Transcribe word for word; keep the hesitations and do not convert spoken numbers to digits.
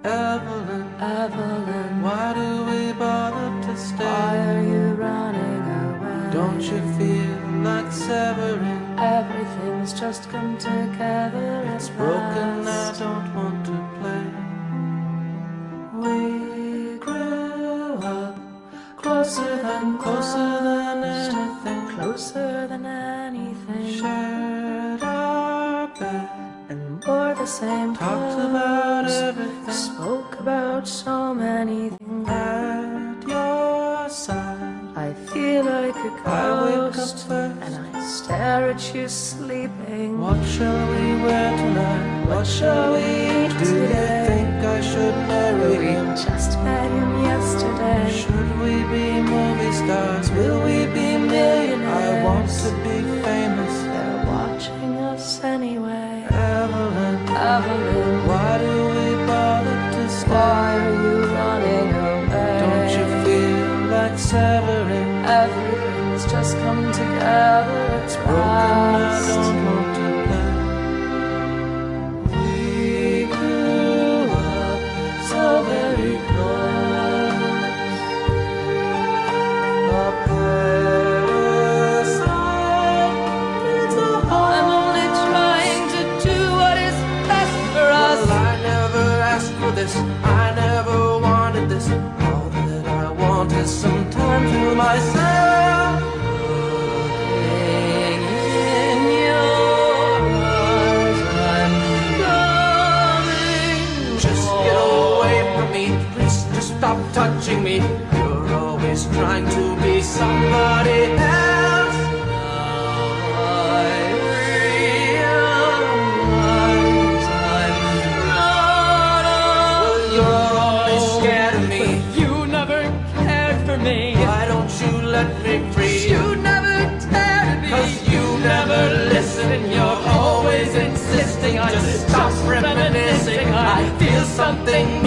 Evelyn, Evelyn, why do we bother to stay? why are you running away? Don't you feel like severing? Everything's just come together. It's broken, I don't want to play. We grew up closer than Closer than most, anything. closer than anything. Shared our bed And wore the same talked clothes. about everything. Spoke about so many things. At your side, I feel like a I wake up ghost, first. and I stare at you sleeping. What shall we wear tonight? What shall we eat? Do you today? think I should marry We him? just met him yesterday. Should we be movie stars? Will we be millionaires? I want to be famous. They're watching us anyway. Evelyn, Evelyn, why do we bother to stay? why are you running away? Don't you feel like severing? Everything's just come together. It's Broken, I past. don't want to play. We grew up so very close. A parasite needs a home. I'm only trying to do what is best for us. Well, I never asked for this. I never wanted this. All that I want is some time to myself. Looking in your eyes, I'm coming. Just get away from me. Please just stop touching me. You're always trying to be somebody else. I realize I'm not Well, you're only scared of me. You never cared for me. Why don't you let me free? You never dared me. Cause you never listen and you're always insisting. I just stop reminiscing. I feel something